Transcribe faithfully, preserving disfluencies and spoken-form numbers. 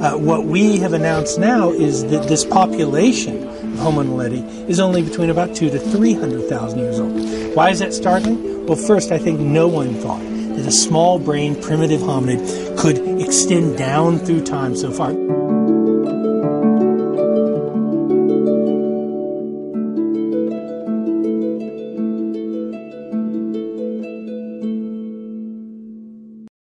Uh, what we have announced now is that this population of Homo naledi is only between about two to three hundred thousand years old. Why is that startling? Well, first, I think no one thought that a small-brained primitive hominid could extend down through time so far.